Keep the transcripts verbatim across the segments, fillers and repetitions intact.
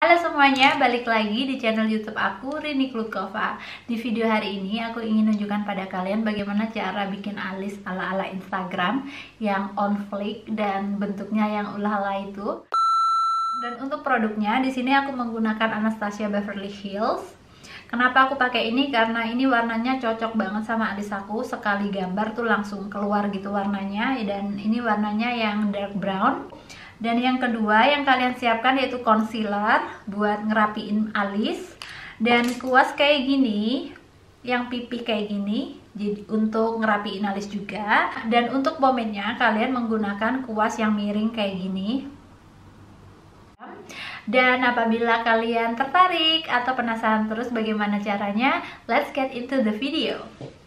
Halo semuanya, balik lagi di channel YouTube aku, Rini Klukova. Di video hari ini aku ingin menunjukkan pada kalian bagaimana cara bikin alis ala-ala Instagram yang on fleek dan bentuknya yang ulah-ulah itu. Dan untuk produknya di sini aku menggunakan Anastasia Beverly Hills. Kenapa aku pakai ini? Karena ini warnanya cocok banget sama alis aku. Sekali gambar tuh langsung keluar gitu warnanya. Dan ini warnanya yang dark brown. Dan yang kedua yang kalian siapkan yaitu concealer buat ngerapiin alis. Dan kuas kayak gini, yang pipih kayak gini, jadi untuk ngerapiin alis juga. Dan untuk pomade-nya kalian menggunakan kuas yang miring kayak gini. Dan apabila kalian tertarik atau penasaran terus bagaimana caranya, let's get into the video.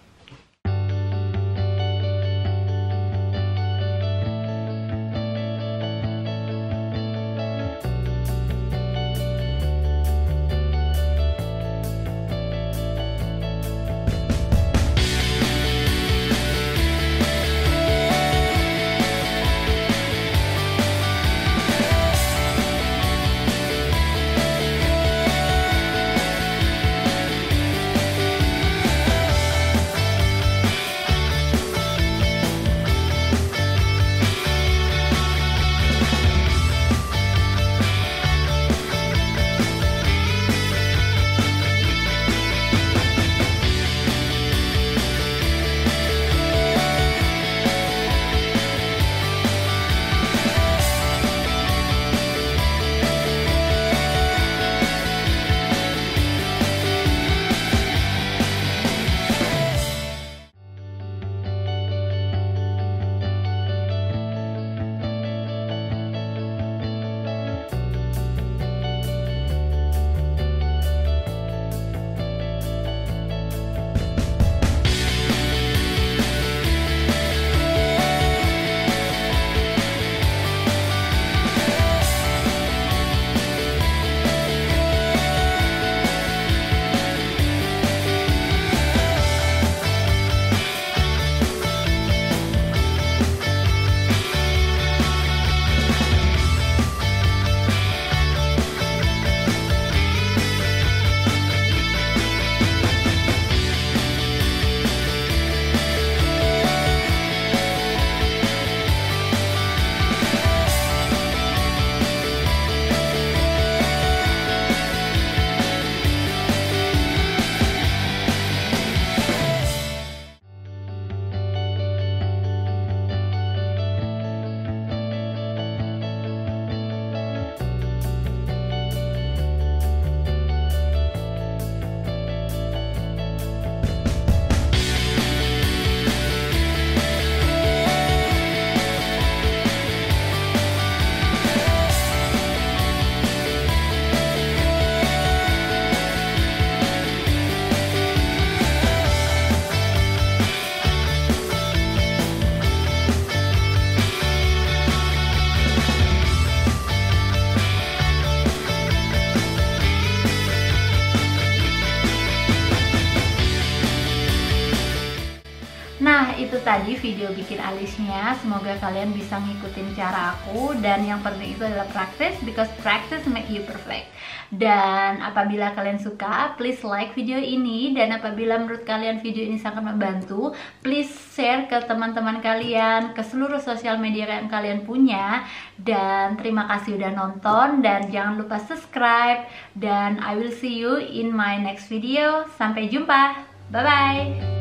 Nah, itu tadi video bikin alisnya. Semoga kalian bisa ngikutin cara aku. Dan yang penting itu adalah practice, because practice make you perfect. Dan apabila kalian suka, please like video ini. Dan apabila menurut kalian video ini sangat membantu, please share ke teman-teman kalian, ke seluruh sosial media yang kalian punya. Dan terima kasih udah nonton. Dan jangan lupa subscribe. Dan I will see you in my next video. Sampai jumpa. Bye-bye.